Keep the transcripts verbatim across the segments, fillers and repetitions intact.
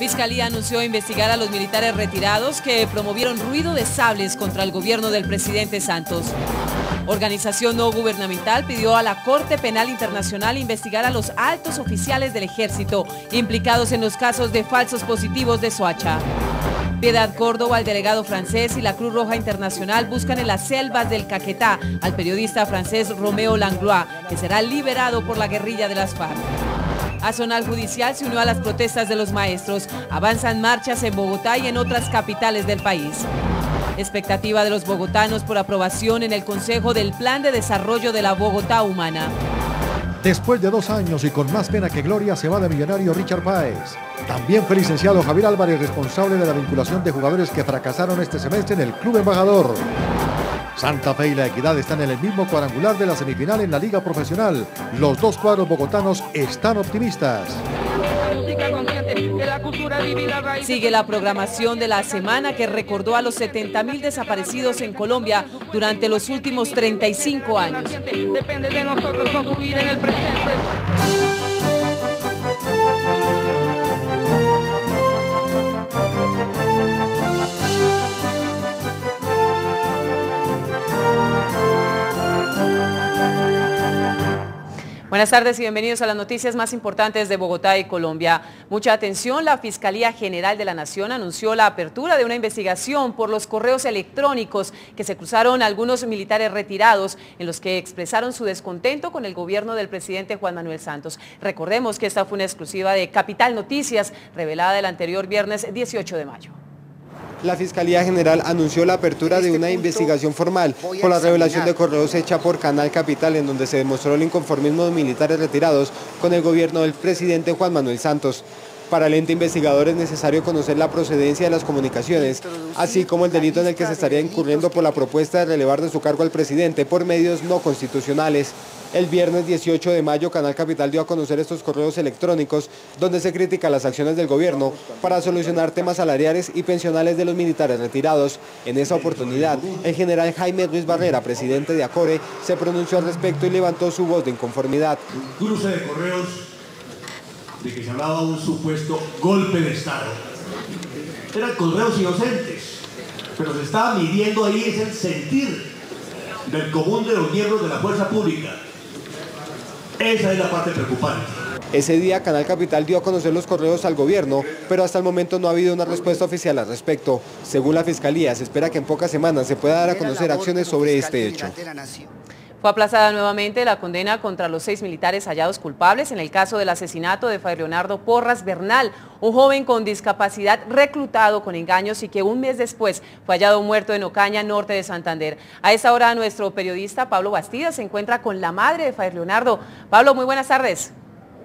Fiscalía anunció investigar a los militares retirados que promovieron ruido de sables contra el gobierno del presidente Santos. Organización no gubernamental pidió a la Corte Penal Internacional investigar a los altos oficiales del ejército implicados en los casos de falsos positivos de Soacha. Piedad Córdoba, el delegado francés y la Cruz Roja Internacional buscan en las selvas del Caquetá al periodista francés Roméo Langlois, que será liberado por la guerrilla de las FARC. Azonal Judicial se unió a las protestas de los maestros. Avanzan marchas en Bogotá y en otras capitales del país. Expectativa de los bogotanos por aprobación en el Consejo del Plan de Desarrollo de la Bogotá Humana. Después de dos años y con más pena que gloria se va de millonario Richard Páez. También fue licenciado Javier Álvarez, responsable de la vinculación de jugadores que fracasaron este semestre en el Club Embajador. Santa Fe y La Equidad están en el mismo cuadrangular de la semifinal en la Liga Profesional. Los dos cuadros bogotanos están optimistas. Sigue la programación de la semana que recordó a los setenta mil desaparecidos en Colombia durante los últimos treinta y cinco años. Depende de nosotros construir en el presente. Buenas tardes y bienvenidos a las noticias más importantes de Bogotá y Colombia. Mucha atención, la Fiscalía General de la Nación anunció la apertura de una investigación por los correos electrónicos que se cruzaron algunos militares retirados en los que expresaron su descontento con el gobierno del presidente Juan Manuel Santos. Recordemos que esta fue una exclusiva de Capital Noticias, revelada el anterior viernes dieciocho de mayo. La Fiscalía General anunció la apertura de una investigación formal por la revelación de correos hecha por Canal Capital, en donde se demostró el inconformismo de militares retirados con el gobierno del presidente Juan Manuel Santos. Para el ente investigador es necesario conocer la procedencia de las comunicaciones, así como el delito en el que se estaría incurriendo por la propuesta de relevar de su cargo al presidente por medios no constitucionales. El viernes dieciocho de mayo, Canal Capital dio a conocer estos correos electrónicos donde se critica las acciones del gobierno para solucionar temas salariales y pensionales de los militares retirados. En esa oportunidad, el general Jaime Ruiz Barrera, presidente de ACORE, se pronunció al respecto y levantó su voz de inconformidad. Un cruce de correos de que se hablaba de un supuesto golpe de Estado. Eran correos inocentes, pero se estaba midiendo ahí es el sentir del común de los miembros de la fuerza pública. Esa es la parte preocupante. Ese día Canal Capital dio a conocer los correos al gobierno, pero hasta el momento no ha habido una respuesta oficial al respecto. Según la Fiscalía, se espera que en pocas semanas se pueda dar a conocer acciones sobre este hecho. Fue aplazada nuevamente la condena contra los seis militares hallados culpables en el caso del asesinato de Fray Leonardo Porras Bernal, un joven con discapacidad reclutado con engaños y que un mes después fue hallado muerto en Ocaña, norte de Santander. A esta hora nuestro periodista Pablo Bastidas se encuentra con la madre de Fray Leonardo. Pablo, muy buenas tardes.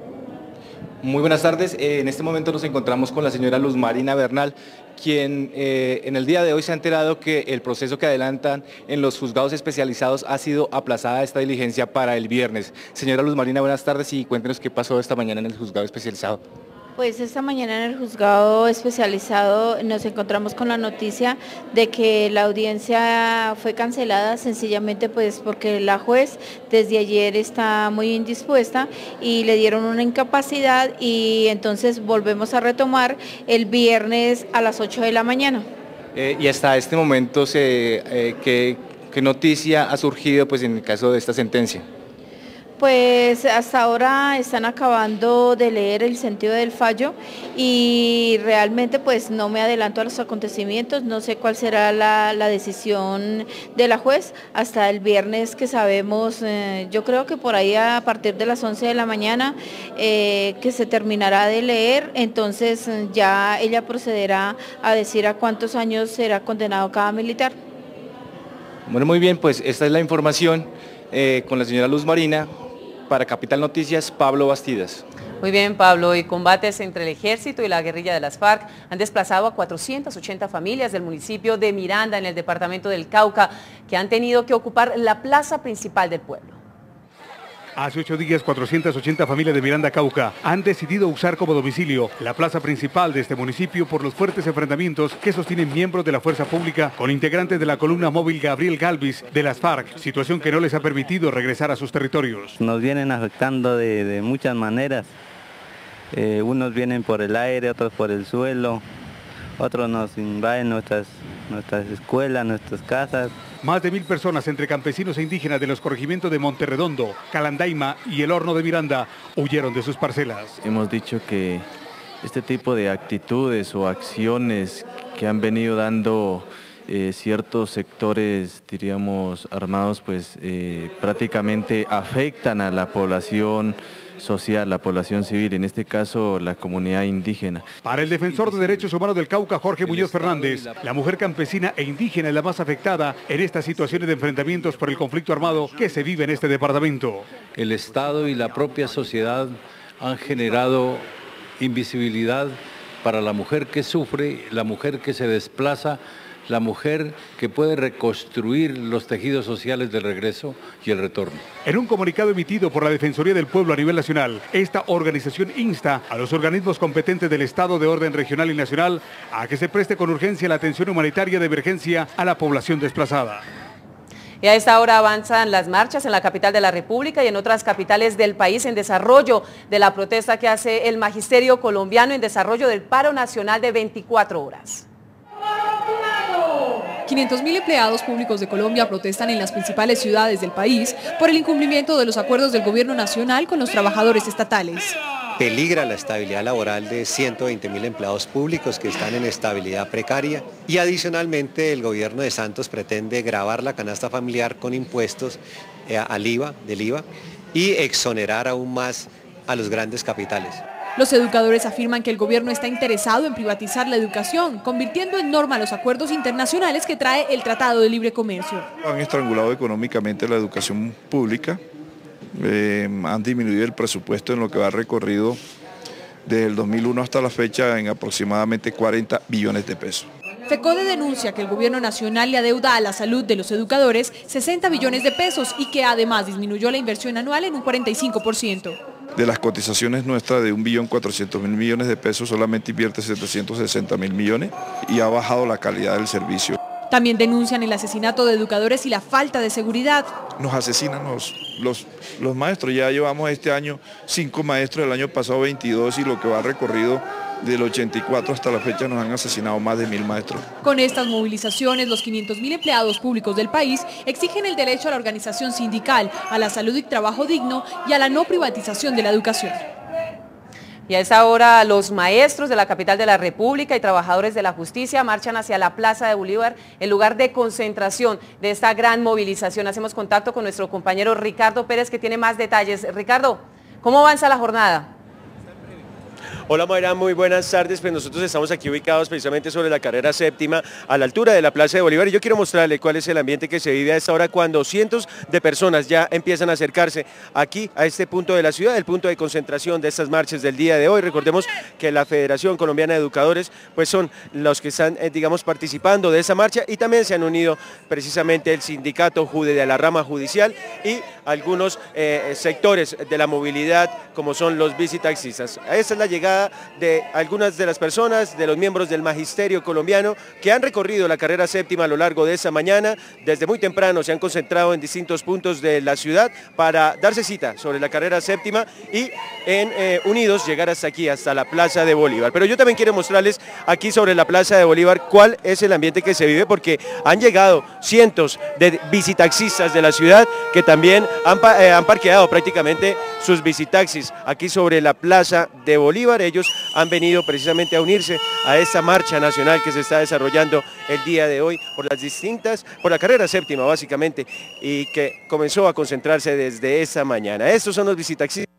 Muy buenas tardes. Eh, en este momento nos encontramos con la señora Luz Marina Bernal, quien eh, en el día de hoy se ha enterado que el proceso que adelantan en los juzgados especializados ha sido aplazada esta diligencia para el viernes. Señora Luz Marina, buenas tardes y cuéntenos qué pasó esta mañana en el juzgado especializado. Pues esta mañana en el juzgado especializado nos encontramos con la noticia de que la audiencia fue cancelada sencillamente pues porque la juez desde ayer está muy indispuesta y le dieron una incapacidad y entonces volvemos a retomar el viernes a las ocho de la mañana. Eh, y hasta este momento, se, eh, ¿qué, qué noticia ha surgido pues, en el caso de esta sentencia? Pues hasta ahora están acabando de leer el sentido del fallo y realmente pues no me adelanto a los acontecimientos, no sé cuál será la, la decisión de la juez hasta el viernes que sabemos, eh, yo creo que por ahí a partir de las once de la mañana eh, que se terminará de leer, entonces ya ella procederá a decir a cuántos años será condenado cada militar. Bueno, muy bien, pues esta es la información eh, con la señora Luz Marina. Para Capital Noticias, Pablo Bastidas. Muy bien, Pablo, y combates entre el ejército y la guerrilla de las FARC han desplazado a cuatrocientas ochenta familias del municipio de Miranda, en el departamento del Cauca, que han tenido que ocupar la plaza principal del pueblo. Hace ocho días, cuatrocientas ochenta familias de Miranda, Cauca, han decidido usar como domicilio la plaza principal de este municipio por los fuertes enfrentamientos que sostienen miembros de la fuerza pública con integrantes de la columna móvil Gabriel Galvis de las FARC, situación que no les ha permitido regresar a sus territorios. Nos vienen afectando de, de muchas maneras. Eh, unos vienen por el aire, otros por el suelo, otros nos invaden nuestras, nuestras escuelas, nuestras casas. Más de mil personas entre campesinos e indígenas de los corregimientos de Monterredondo, Calandaima y el Horno de Miranda huyeron de sus parcelas. Hemos dicho que este tipo de actitudes o acciones que han venido dando eh, ciertos sectores, diríamos, armados, pues eh, prácticamente afectan a la población social, la población civil, en este caso la comunidad indígena. Para el defensor de derechos humanos del Cauca, Jorge Muñoz Fernández, la mujer campesina e indígena es la más afectada en estas situaciones de enfrentamientos por el conflicto armado que se vive en este departamento. El Estado y la propia sociedad han generado invisibilidad para la mujer que sufre, la mujer que se desplaza, la mujer que puede reconstruir los tejidos sociales del regreso y el retorno. En un comunicado emitido por la Defensoría del Pueblo a nivel nacional, esta organización insta a los organismos competentes del Estado de orden regional y nacional a que se preste con urgencia la atención humanitaria de emergencia a la población desplazada. Y a esta hora avanzan las marchas en la capital de la República y en otras capitales del país en desarrollo de la protesta que hace el Magisterio Colombiano en desarrollo del paro nacional de veinticuatro horas. quinientos mil empleados públicos de Colombia protestan en las principales ciudades del país por el incumplimiento de los acuerdos del gobierno nacional con los trabajadores estatales. Peligra la estabilidad laboral de ciento veinte mil empleados públicos que están en estabilidad precaria y adicionalmente el gobierno de Santos pretende gravar la canasta familiar con impuestos eh, al I V A, del I V A y exonerar aún más a los grandes capitales. Los educadores afirman que el gobierno está interesado en privatizar la educación, convirtiendo en norma los acuerdos internacionales que trae el Tratado de Libre Comercio. Han estrangulado económicamente la educación pública, eh, han disminuido el presupuesto en lo que va recorrido desde el dos mil uno hasta la fecha en aproximadamente cuarenta billones de pesos. FECODE denuncia que el gobierno nacional le adeuda a la salud de los educadores sesenta billones de pesos y que además disminuyó la inversión anual en un cuarenta y cinco por ciento. De las cotizaciones nuestras de un billón cuatrocientos mil millones de pesos solamente invierte setecientos sesenta mil millones y ha bajado la calidad del servicio. También denuncian el asesinato de educadores y la falta de seguridad. Nos asesinan los, los, los maestros, ya llevamos este año cinco maestros, el año pasado veintidós y lo que va recorrido del ochenta y cuatro hasta la fecha nos han asesinado más de mil maestros. Con estas movilizaciones, los quinientos mil empleados públicos del país exigen el derecho a la organización sindical, a la salud y trabajo digno y a la no privatización de la educación. Y a esta hora los maestros de la capital de la República y trabajadores de la justicia marchan hacia la Plaza de Bolívar, el lugar de concentración de esta gran movilización. Hacemos contacto con nuestro compañero Ricardo Pérez que tiene más detalles. Ricardo, ¿cómo avanza la jornada? Hola Mayra, muy buenas tardes, pues nosotros estamos aquí ubicados precisamente sobre la carrera séptima a la altura de la Plaza de Bolívar y yo quiero mostrarle cuál es el ambiente que se vive a esta hora cuando cientos de personas ya empiezan a acercarse aquí a este punto de la ciudad, el punto de concentración de estas marchas del día de hoy. Recordemos que la Federación Colombiana de Educadores pues son los que están eh, digamos participando de esa marcha y también se han unido precisamente el sindicato Jude de la rama judicial y algunos eh, sectores de la movilidad como son los bicitaxistas. Esta es la llegada de algunas de las personas, de los miembros del Magisterio Colombiano que han recorrido la carrera séptima a lo largo de esa mañana. Desde muy temprano se han concentrado en distintos puntos de la ciudad para darse cita sobre la carrera séptima y en eh, unidos llegar hasta aquí, hasta la Plaza de Bolívar. Pero yo también quiero mostrarles aquí sobre la Plaza de Bolívar cuál es el ambiente que se vive porque han llegado cientos de bicitaxistas de la ciudad que también han, eh, han parqueado prácticamente sus bicitaxis aquí sobre la Plaza de Bolívar. Ellos han venido precisamente a unirse a esta marcha nacional que se está desarrollando el día de hoy por las distintas, por la carrera séptima básicamente, y que comenzó a concentrarse desde esa mañana. Estos son los bicitaxistas.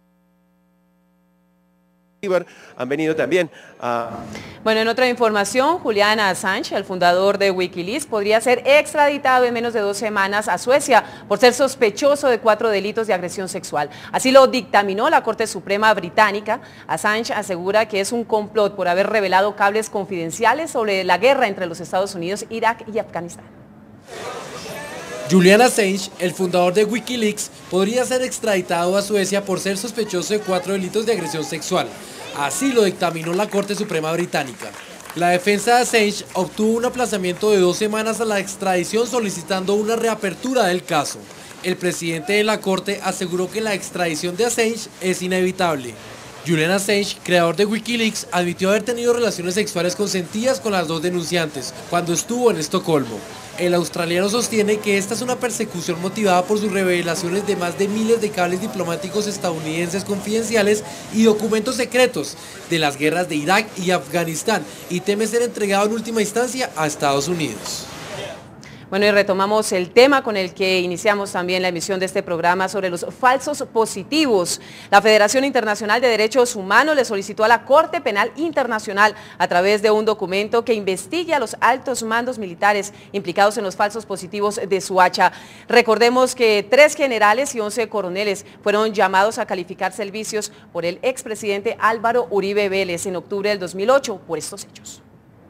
Han venido también a... Bueno, en otra información, Julian Assange, el fundador de Wikileaks, podría ser extraditado en menos de dos semanas a Suecia por ser sospechoso de cuatro delitos de agresión sexual. Así lo dictaminó la Corte Suprema británica. Assange asegura que es un complot por haber revelado cables confidenciales sobre la guerra entre los Estados Unidos, Irak y Afganistán. Julian Assange, el fundador de Wikileaks, podría ser extraditado a Suecia por ser sospechoso de cuatro delitos de agresión sexual. Así lo dictaminó la Corte Suprema británica. La defensa de Assange obtuvo un aplazamiento de dos semanas a la extradición solicitando una reapertura del caso. El presidente de la Corte aseguró que la extradición de Assange es inevitable. Julian Assange, creador de Wikileaks, admitió haber tenido relaciones sexuales consentidas con las dos denunciantes cuando estuvo en Estocolmo. El australiano sostiene que esta es una persecución motivada por sus revelaciones de más de miles de cables diplomáticos estadounidenses confidenciales y documentos secretos de las guerras de Irak y Afganistán, y teme ser entregado en última instancia a Estados Unidos. Bueno, y retomamos el tema con el que iniciamos también la emisión de este programa sobre los falsos positivos. La Federación Internacional de Derechos Humanos le solicitó a la Corte Penal Internacional a través de un documento que investigue a los altos mandos militares implicados en los falsos positivos de Soacha. Recordemos que tres generales y once coroneles fueron llamados a calificar servicios por el expresidente Álvaro Uribe Vélez en octubre del dos mil ocho por estos hechos.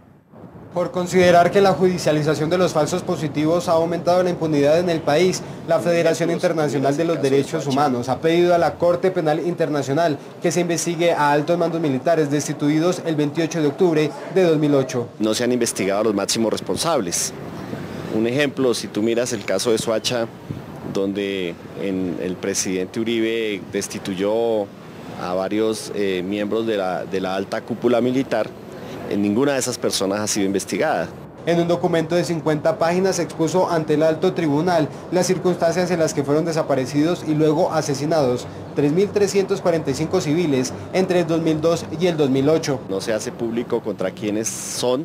Por considerar que la judicialización de los falsos positivos ha aumentado la impunidad en el país, la Federación Internacional de los Derechos Humanos ha pedido a la Corte Penal Internacional que se investigue a altos mandos militares destituidos el veintiocho de octubre de dos mil ocho. No se han investigado a los máximos responsables. Un ejemplo, si tú miras el caso de Soacha, donde en el presidente Uribe destituyó a varios eh, miembros de la, de la alta cúpula militar, en ninguna de esas personas ha sido investigada. En un documento de cincuenta páginas se expuso ante el alto tribunal las circunstancias en las que fueron desaparecidos y luego asesinados tres mil trescientos cuarenta y cinco civiles entre el dos mil dos y el dos mil ocho. No se hace público contra quiénes son,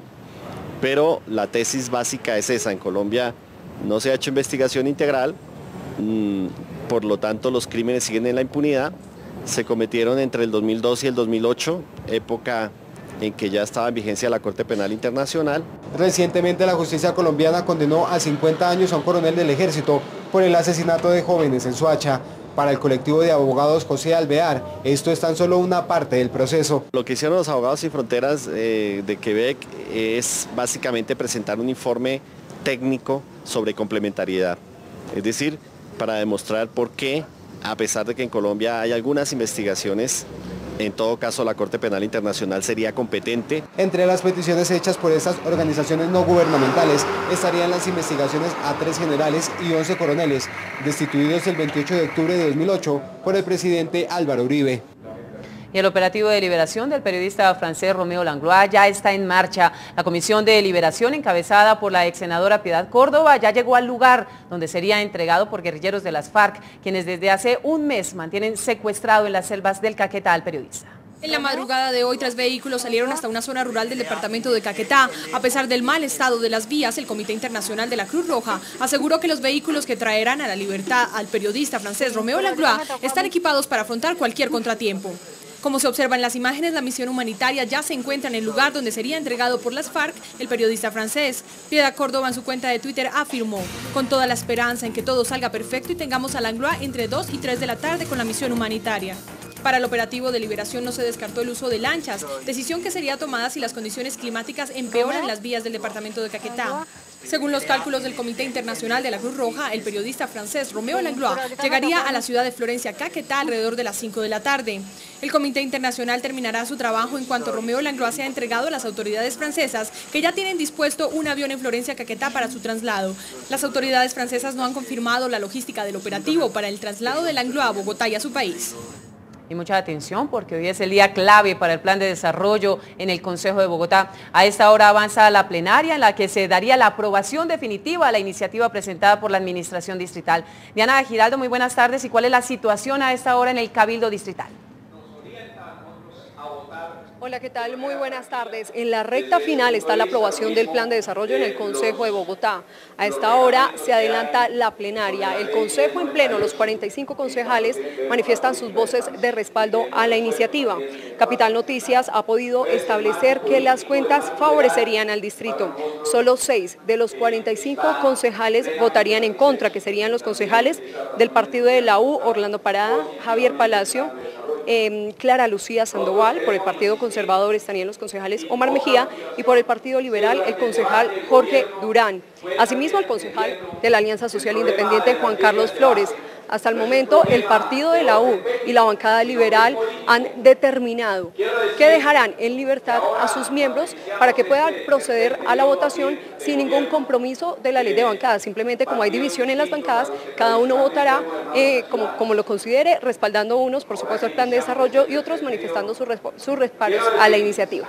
pero la tesis básica es esa. En Colombia no se ha hecho investigación integral, mmm, por lo tanto los crímenes siguen en la impunidad. Se cometieron entre el dos mil dos y el dos mil ocho, época en que ya estaba en vigencia la Corte Penal Internacional. Recientemente la justicia colombiana condenó a cincuenta años a un coronel del ejército por el asesinato de jóvenes en Soacha. Para el colectivo de abogados José Alvear, esto es tan solo una parte del proceso. Lo que hicieron los Abogados Sin Fronteras eh, de Quebec es básicamente presentar un informe técnico sobre complementariedad. Es decir, para demostrar por qué, a pesar de que en Colombia hay algunas investigaciones, en todo caso la Corte Penal Internacional sería competente. Entre las peticiones hechas por estas organizaciones no gubernamentales estarían las investigaciones a tres generales y once coroneles, destituidos el veintiocho de octubre de dos mil ocho por el presidente Álvaro Uribe. Y el operativo de liberación del periodista francés Romeo Langlois ya está en marcha. La comisión de liberación encabezada por la ex senadora Piedad Córdoba ya llegó al lugar donde sería entregado por guerrilleros de las FARC, quienes desde hace un mes mantienen secuestrado en las selvas del Caquetá al periodista. En la madrugada de hoy, tres vehículos salieron hasta una zona rural del departamento de Caquetá. A pesar del mal estado de las vías, el Comité Internacional de la Cruz Roja aseguró que los vehículos que traerán a la libertad al periodista francés Romeo Langlois están equipados para afrontar cualquier contratiempo. Como se observa en las imágenes, la misión humanitaria ya se encuentra en el lugar donde sería entregado por las FARC el periodista francés. Piedad Córdoba en su cuenta de Twitter afirmó: con toda la esperanza en que todo salga perfecto y tengamos a Langlois entre dos y tres de la tarde con la misión humanitaria. Para el operativo de liberación no se descartó el uso de lanchas, decisión que sería tomada si las condiciones climáticas empeoran las vías del departamento de Caquetá. Según los cálculos del Comité Internacional de la Cruz Roja, el periodista francés Romeo Langlois llegaría a la ciudad de Florencia, Caquetá, alrededor de las cinco de la tarde. El Comité Internacional terminará su trabajo en cuanto Romeo Langlois sea entregado a las autoridades francesas, que ya tienen dispuesto un avión en Florencia, Caquetá, para su traslado. Las autoridades francesas no han confirmado la logística del operativo para el traslado de Langlois a Bogotá y a su país. Y mucha atención porque hoy es el día clave para el plan de desarrollo en el Consejo de Bogotá. A esta hora avanza la plenaria en la que se daría la aprobación definitiva a la iniciativa presentada por la Administración Distrital. Diana Giraldo, muy buenas tardes. ¿Y cuál es la situación a esta hora en el Cabildo Distrital? Hola, ¿qué tal? Muy buenas tardes. En la recta final está la aprobación del Plan de Desarrollo en el Consejo de Bogotá. A esta hora se adelanta la plenaria. El Consejo en pleno, los cuarenta y cinco concejales manifiestan sus voces de respaldo a la iniciativa. Capital Noticias ha podido establecer que las cuentas favorecerían al distrito. Solo seis de los cuarenta y cinco concejales votarían en contra, que serían los concejales del partido de la U, Orlando Parada, Javier Palacio, Eh, Clara Lucía Sandoval. Por el Partido Conservador estarían los concejales Omar Mejía y por el Partido Liberal el concejal Jorge Durán. Asimismo, el concejal de la Alianza Social Independiente Juan Carlos Flores. Hasta el momento, el partido de la U y la bancada liberal han determinado que dejarán en libertad a sus miembros para que puedan proceder a la votación sin ningún compromiso de la ley de bancadas. Simplemente, como hay división en las bancadas, cada uno votará eh, como, como lo considere, respaldando unos, por supuesto, el plan de desarrollo y otros manifestando sus su respaldos a la iniciativa.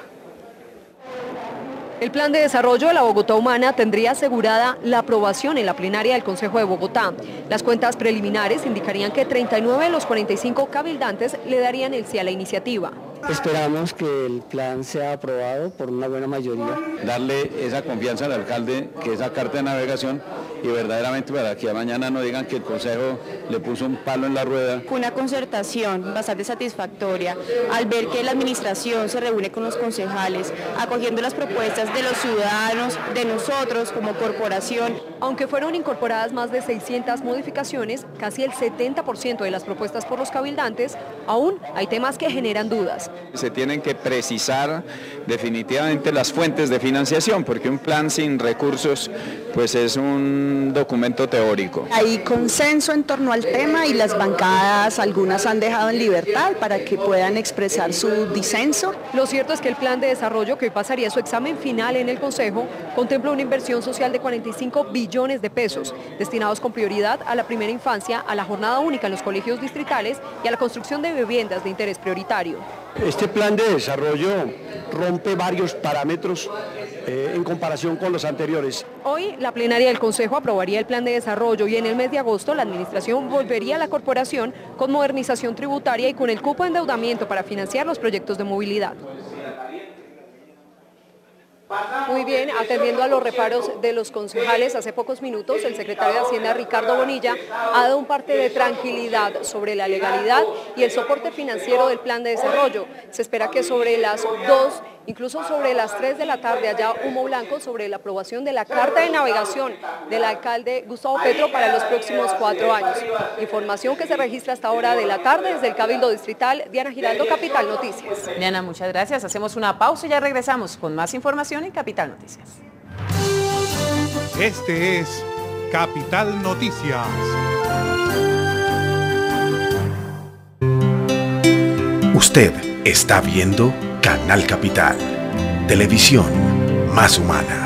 El plan de desarrollo de la Bogotá Humana tendría asegurada la aprobación en la plenaria del Consejo de Bogotá. Las cuentas preliminares indicarían que treinta y nueve de los cuarenta y cinco cabildantes le darían el sí a la iniciativa. Esperamos que el plan sea aprobado por una buena mayoría. Darle esa confianza al alcalde, que esa carta de navegación, y verdaderamente para que mañana no digan que el Consejo le puso un palo en la rueda. Fue una concertación bastante satisfactoria al ver que la administración se reúne con los concejales, acogiendo las propuestas de los ciudadanos, de nosotros como corporación. Aunque fueron incorporadas más de seiscientas modificaciones, casi el setenta por ciento de las propuestas por los cabildantes, aún hay temas que generan dudas. Se tienen que precisar definitivamente las fuentes de financiación, porque un plan sin recursos pues es un documento teórico. Hay consenso en torno al tema y las bancadas, algunas han dejado en libertad para que puedan expresar su disenso. Lo cierto es que el plan de desarrollo, que hoy pasaría su examen final en el Consejo, contempla una inversión social de cuarenta y cinco billones de pesos, destinados con prioridad a la primera infancia, a la jornada única en los colegios distritales y a la construcción de viviendas de interés prioritario. Este plan de desarrollo rompe varios parámetros eh, en comparación con los anteriores. Hoy la plenaria del Consejo aprobaría el plan de desarrollo y en el mes de agosto la administración volvería a la corporación con modernización tributaria y con el cupo de endeudamiento para financiar los proyectos de movilidad. Muy bien, atendiendo a los reparos de los concejales, hace pocos minutos el secretario de Hacienda, Ricardo Bonilla, ha dado un parte de tranquilidad sobre la legalidad y el soporte financiero del plan de desarrollo. Se espera que sobre las dos, incluso sobre las tres de la tarde, haya humo blanco sobre la aprobación de la carta de navegación del alcalde Gustavo Petro para los próximos cuatro años. Información que se registra hasta ahora de la tarde desde el Cabildo Distrital. Diana Giraldo, Capital Noticias. Diana, muchas gracias. Hacemos una pausa y ya regresamos con más información en Capital Noticias. Este es Capital Noticias. Usted está viendo Canal Capital, televisión más humana.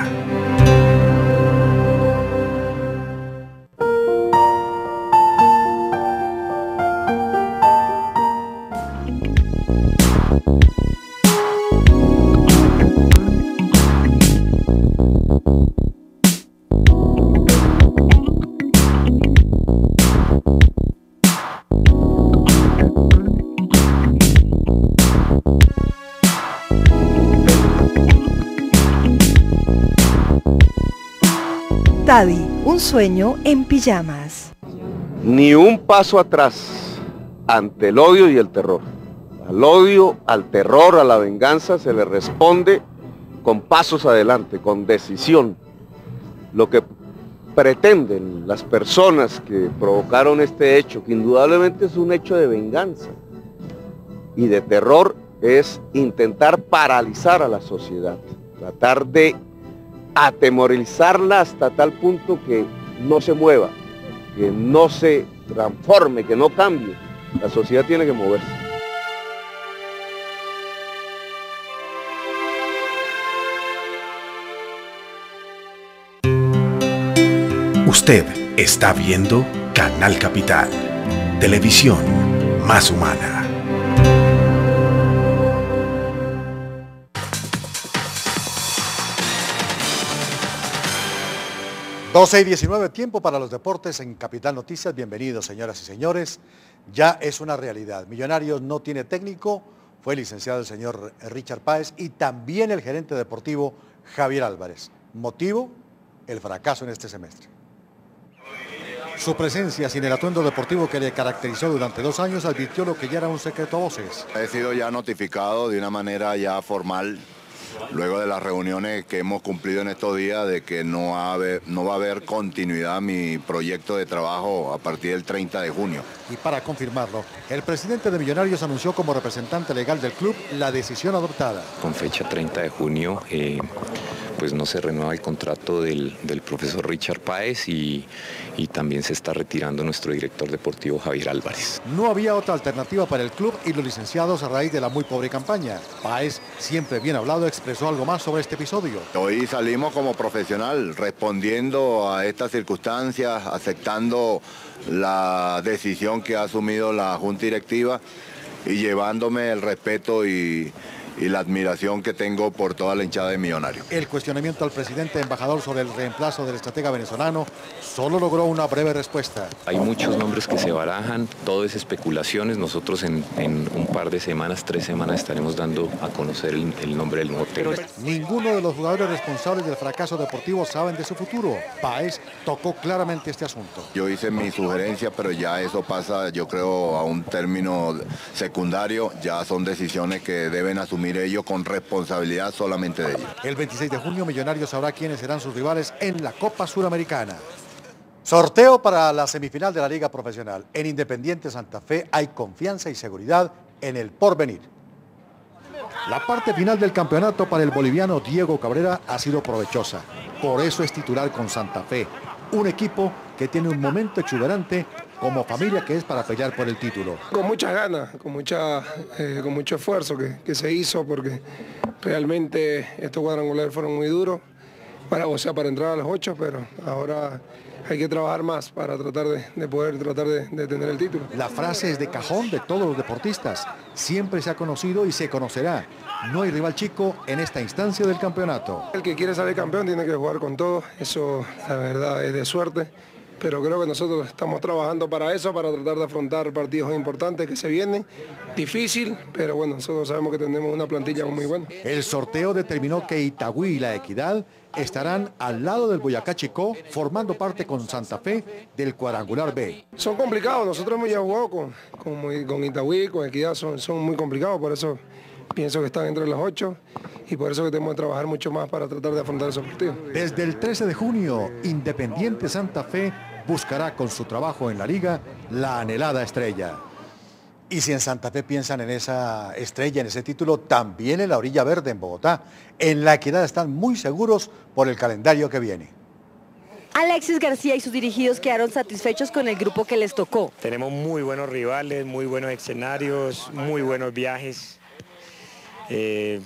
Tadi, un sueño en pijamas. Ni un paso atrás ante el odio y el terror. Al odio, al terror, a la venganza se le responde con pasos adelante, con decisión. Lo que pretenden las personas que provocaron este hecho, que indudablemente es un hecho de venganza y de terror, es intentar paralizar a la sociedad, tratar de atemorizarla hasta tal punto que no se mueva, que no se transforme, que no cambie. La sociedad tiene que moverse. Usted está viendo Canal Capital, televisión más humana. doce y diecinueve, tiempo para los deportes en Capital Noticias. Bienvenidos, señoras y señores. Ya es una realidad. Millonarios no tiene técnico, fue licenciado el señor Richard Páez y también el gerente deportivo Javier Álvarez. Motivo, el fracaso en este semestre. Su presencia sin el atuendo deportivo que le caracterizó durante dos años advirtió lo que ya era un secreto a voces. He sido ya notificado de una manera ya formal, luego de las reuniones que hemos cumplido en estos días, de que no, va a haber, no va a haber continuidad a mi proyecto de trabajo a partir del treinta de junio. Y para confirmarlo, el presidente de Millonarios anunció como representante legal del club la decisión adoptada. Con fecha treinta de junio, eh, pues no se renueva el contrato del, del profesor Richard Páez y, y también se está retirando nuestro director deportivo Javier Álvarez. No había otra alternativa para el club y los licenciados a raíz de la muy pobre campaña. Páez, siempre bien hablado, expresó algo más sobre este episodio. Hoy salimos como profesional, respondiendo a estas circunstancias, aceptando la decisión que ha asumido la Junta Directiva y llevándome el respeto y, y la admiración que tengo por toda la hinchada de Millonarios. El cuestionamiento al presidente embajador sobre el reemplazo del estratega venezolano solo logró una breve respuesta. Hay muchos nombres que se barajan, todo es especulaciones. Nosotros en, en un par de semanas, tres semanas, estaremos dando a conocer el, el nombre del nuevo técnico. Ninguno de los jugadores responsables del fracaso deportivo saben de su futuro. Páez tocó claramente este asunto. Yo hice mi sugerencia, pero ya eso pasa, yo creo, a un término secundario. Ya son decisiones que deben asumir ellos con responsabilidad solamente de ellos. El veintiséis de junio, Millonarios sabrá quiénes serán sus rivales en la Copa Suramericana. Sorteo para la semifinal de la Liga Profesional. En Independiente Santa Fe hay confianza y seguridad en el porvenir. La parte final del campeonato para el boliviano Diego Cabrera ha sido provechosa. Por eso es titular con Santa Fe, un equipo que tiene un momento exuberante como familia que es para pelear por el título. Con muchas ganas, con, mucha, eh, con mucho esfuerzo que, que se hizo, porque realmente estos cuadrangulares fueron muy duros, para, o sea, para entrar a los ocho, pero ahora hay que trabajar más para tratar de, de poder tratar de, de tener el título. La frase es de cajón de todos los deportistas. Siempre se ha conocido y se conocerá. No hay rival chico en esta instancia del campeonato. El que quiere salir campeón tiene que jugar con todo, eso la verdad es de suerte. Pero creo que nosotros estamos trabajando para eso, para tratar de afrontar partidos importantes que se vienen. Difícil, pero bueno, nosotros sabemos que tenemos una plantilla muy buena. El sorteo determinó que Itagüí y La Equidad estarán al lado del Boyacá Chicó, formando parte con Santa Fe del cuadrangular B. Son complicados, nosotros hemos ya jugado con, con, con Itagüí, con Equidad, son, son muy complicados, por eso pienso que están entre los ocho y por eso que tenemos que trabajar mucho más para tratar de afrontar esos partidos. Desde el trece de junio, Independiente Santa Fe buscará con su trabajo en la liga la anhelada estrella. Y si en Santa Fe piensan en esa estrella, en ese título, también en la orilla verde en Bogotá. En La Equidad están muy seguros por el calendario que viene. Alexis García y sus dirigidos quedaron satisfechos con el grupo que les tocó. Tenemos muy buenos rivales, muy buenos escenarios, muy buenos viajes. Eh,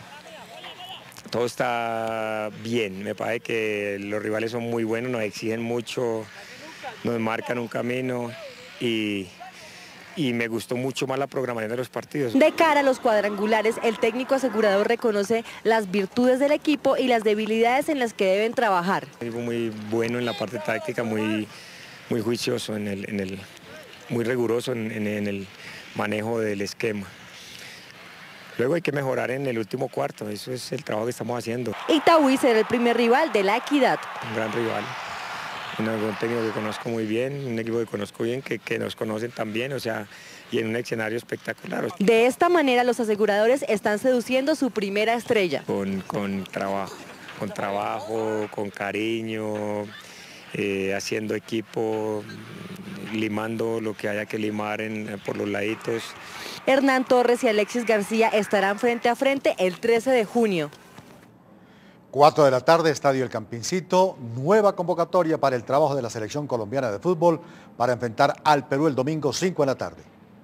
todo está bien, me parece que los rivales son muy buenos, nos exigen mucho, nos marcan un camino y, y me gustó mucho más la programación de los partidos. De cara a los cuadrangulares, el técnico asegurador reconoce las virtudes del equipo y las debilidades en las que deben trabajar. Muy bueno en la parte táctica, muy, muy juicioso, en el, en el, muy riguroso en, en, en el manejo del esquema. Luego hay que mejorar en el último cuarto, eso es el trabajo que estamos haciendo. Itagüí será el primer rival de La Equidad. Un gran rival, un técnico que conozco muy bien, un equipo que conozco bien, que, que nos conocen también, o sea, y en un escenario espectacular. De esta manera los aseguradores están seduciendo su primera estrella. Con, con trabajo, con trabajo, con cariño, eh, haciendo equipo, limando lo que haya que limar en, por los laditos. Hernán Torres y Alexis García estarán frente a frente el trece de junio. cuatro de la tarde, Estadio El Campincito, nueva convocatoria para el trabajo de la selección colombiana de fútbol para enfrentar al Perú el domingo cinco de la tarde.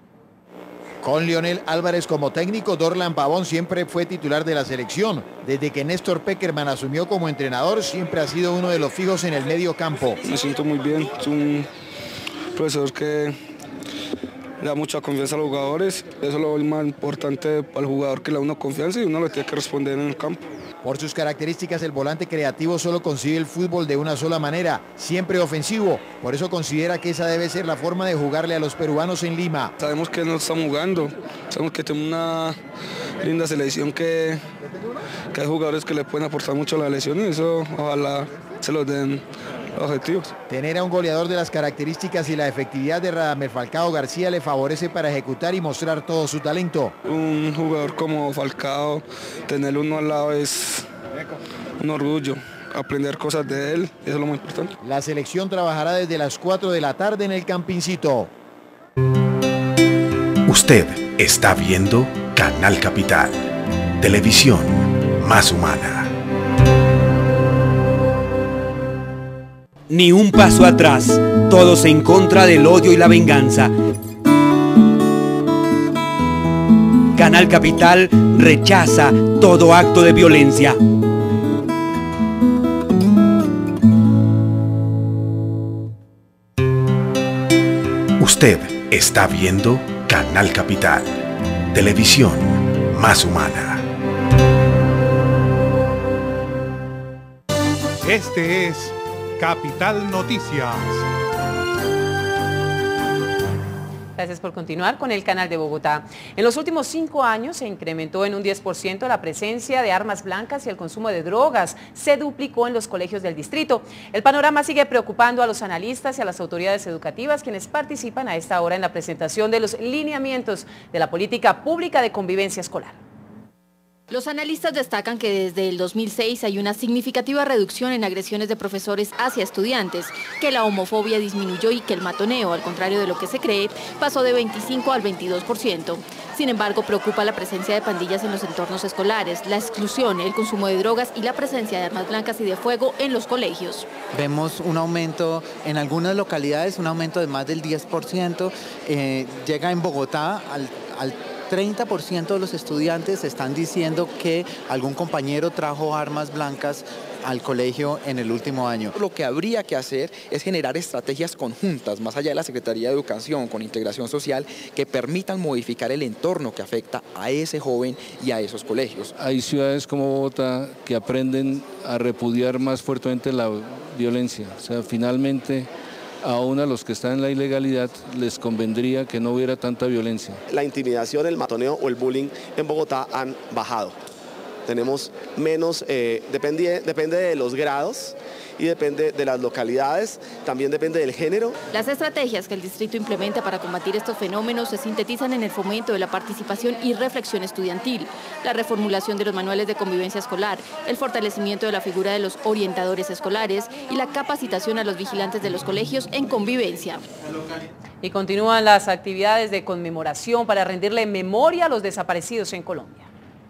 Con Leonel Álvarez como técnico, Dorlan Pavón siempre fue titular de la selección. Desde que Néstor Peckerman asumió como entrenador, siempre ha sido uno de los fijos en el medio campo. Me siento muy bien, es un profesor que le da mucha confianza a los jugadores. Eso es lo más importante para el jugador, que le da una confianza y uno le tiene que responder en el campo. Por sus características, el volante creativo solo concibe el fútbol de una sola manera, siempre ofensivo. Por eso considera que esa debe ser la forma de jugarle a los peruanos en Lima. Sabemos que no estamos jugando, sabemos que tenemos una linda selección, que, que hay jugadores que le pueden aportar mucho a la selección y eso ojalá se los den objetivos. Tener a un goleador de las características y la efectividad de Radamel Falcao García le favorece para ejecutar y mostrar todo su talento. Un jugador como Falcao, tener uno al lado es un orgullo. Aprender cosas de él, eso es lo más importante. La selección trabajará desde las cuatro de la tarde en el Campincito. Usted está viendo Canal Capital, televisión más humana. Ni un paso atrás, todos en contra del odio y la venganza. Canal Capital rechaza todo acto de violencia. Usted está viendo Canal Capital, televisión más humana. Este es Capital Noticias. Gracias por continuar con el Canal de Bogotá. En los últimos cinco años se incrementó en un diez por ciento la presencia de armas blancas y el consumo de drogas. Se duplicó en los colegios del distrito. El panorama sigue preocupando a los analistas y a las autoridades educativas, quienes participan a esta hora en la presentación de los lineamientos de la política pública de convivencia escolar. Los analistas destacan que desde el dos mil seis hay una significativa reducción en agresiones de profesores hacia estudiantes, que la homofobia disminuyó y que el matoneo, al contrario de lo que se cree, pasó de veinticinco al veintidós por ciento. Sin embargo, preocupa la presencia de pandillas en los entornos escolares, la exclusión, el consumo de drogas y la presencia de armas blancas y de fuego en los colegios. Vemos un aumento en algunas localidades, un aumento de más del diez por ciento. Eh, llega en Bogotá al, al treinta por ciento de los estudiantes están diciendo que algún compañero trajo armas blancas al colegio en el último año. Lo que habría que hacer es generar estrategias conjuntas, más allá de la Secretaría de Educación, con integración social, que permitan modificar el entorno que afecta a ese joven y a esos colegios. Hay ciudades como Bogotá que aprenden a repudiar más fuertemente la violencia. O sea, finalmente, aún a los que están en la ilegalidad les convendría que no hubiera tanta violencia. La intimidación, el matoneo o el bullying en Bogotá han bajado. Tenemos menos, eh, depende, depende de los grados y depende de las localidades, también depende del género. Las estrategias que el distrito implementa para combatir estos fenómenos se sintetizan en el fomento de la participación y reflexión estudiantil, la reformulación de los manuales de convivencia escolar, el fortalecimiento de la figura de los orientadores escolares y la capacitación a los vigilantes de los colegios en convivencia. Y continúan las actividades de conmemoración para rendirle memoria a los desaparecidos en Colombia.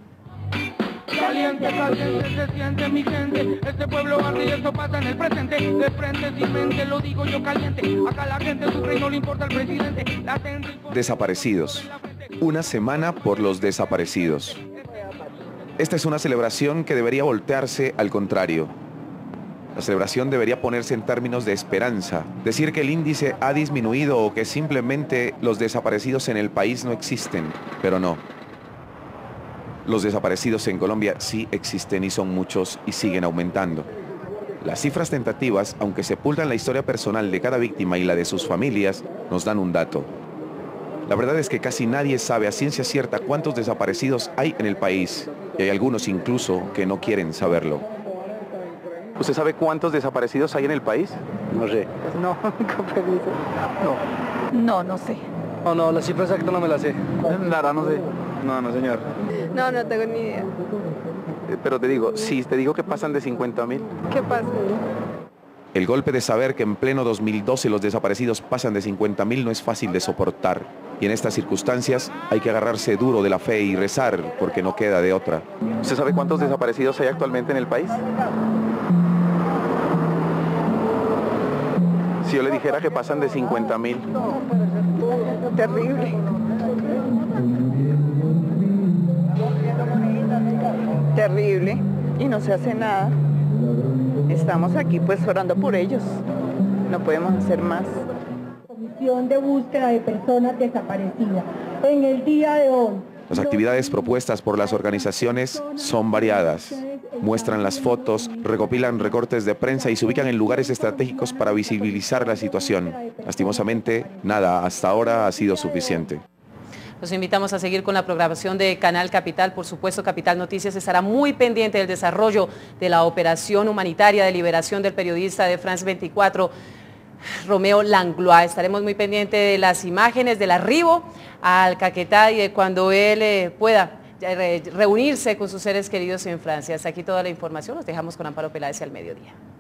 Caliente, caliente, se siente mi gente. Este pueblo arde y esto pasa en el presente. De frente sin mente, lo digo yo caliente. Acá la gente sufre y no le importa al presidente. La gente... Desaparecidos. Una semana por los desaparecidos. Esta es una celebración que debería voltearse al contrario. La celebración debería ponerse en términos de esperanza. Decir que el índice ha disminuido o que simplemente los desaparecidos en el país no existen, pero no. Los desaparecidos en Colombia sí existen y son muchos y siguen aumentando. Las cifras tentativas, aunque sepultan la historia personal de cada víctima y la de sus familias, nos dan un dato. La verdad es que casi nadie sabe a ciencia cierta cuántos desaparecidos hay en el país, y hay algunos incluso que no quieren saberlo. ¿Usted sabe cuántos desaparecidos hay en el país? No sé. No, con permiso. No. No, no sé. No, no, la cifra exacta no me la sé. Nada, no sé. No, no, señor. No, no tengo ni idea. Pero te digo, si te digo que pasan de cincuenta mil. ¿Qué pasa? El golpe de saber que en pleno dos mil doce los desaparecidos pasan de cincuenta mil no es fácil de soportar. Y en estas circunstancias hay que agarrarse duro de la fe y rezar porque no queda de otra. ¿Usted sabe cuántos desaparecidos hay actualmente en el país? Si yo le dijera que pasan de cincuenta mil. Terrible. Terrible. Y no se hace nada. Estamos aquí pues orando por ellos. No podemos hacer más. Comisión de búsqueda de personas desaparecidas. En el día de hoy. Las actividades propuestas por las organizaciones son variadas. Muestran las fotos, recopilan recortes de prensa y se ubican en lugares estratégicos para visibilizar la situación. Lastimosamente, nada hasta ahora ha sido suficiente. Los invitamos a seguir con la programación de Canal Capital. Por supuesto, Capital Noticias estará muy pendiente del desarrollo de la operación humanitaria de liberación del periodista de France veinticuatro, Romeo Langlois. Estaremos muy pendientes de las imágenes del arribo al Caquetá y de cuando él eh, pueda reunirse con sus seres queridos en Francia. Hasta aquí toda la información. Los dejamos con Amparo Peláez al mediodía.